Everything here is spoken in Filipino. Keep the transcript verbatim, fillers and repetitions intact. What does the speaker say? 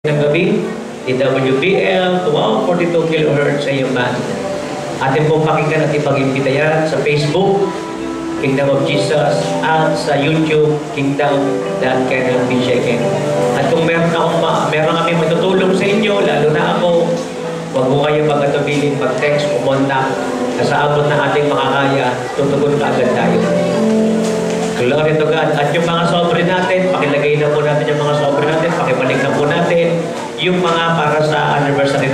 ng gabi, D W B L, wow, forty-two kilohertz sa iyong band. Atin pong pakinggan at ipag-impita yan sa Facebook, Kingdom of Jesus, at sa YouTube, Kingdom that cannot be shaken. At kung meron, akong ma meron kami matutulong sa inyo, lalo na ako, huwag mo kayo magkatubilin, mag-text, pumunta, sa abot na ating makakaya, tutugon ka agad tayo. Glory to God. At yung mga sobre natin, pakilagay na po natin yung mga sobre natin, pakibalik na po natin yung mga para sa anniversary